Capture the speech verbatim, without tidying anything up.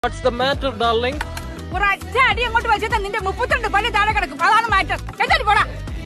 What's the matter, darling? ഒരൊറ്റ അടി അങ്ങോട്ട് വെച്ചിട്ട് നിന്റെ മുപ്പത്തിരണ്ട് പല്ല് താഴെ കിടക്കും. അതാണ് മാറ്റർ.